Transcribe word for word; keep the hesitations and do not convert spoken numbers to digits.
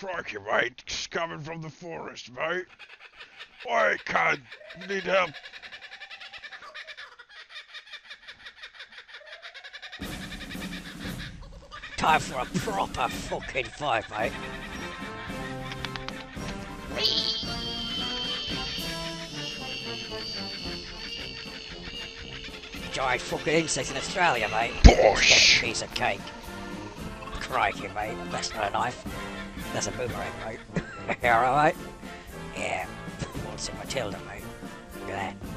Crikey, mate. It's coming from the forest, mate. Oi, cunt. Need help. Time for a proper fucking fight, mate. Giant fucking insect in Australia, mate. Bosh! Piece of cake. Crikey, mate. That's not a knife. That's a boomerang, mate. You alright, mate? Yeah. What's in Matilda, mate? Look at that.